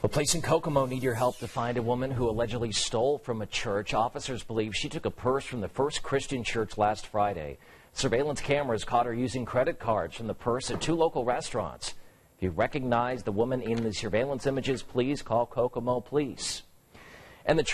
Well, police in Kokomo need your help to find a woman who allegedly stole from a church. Officers believe she took a purse from the First Christian Church last Friday. Surveillance cameras caught her using credit cards from the purse at 2 local restaurants. If you recognize the woman in the surveillance images, please call Kokomo Police. And the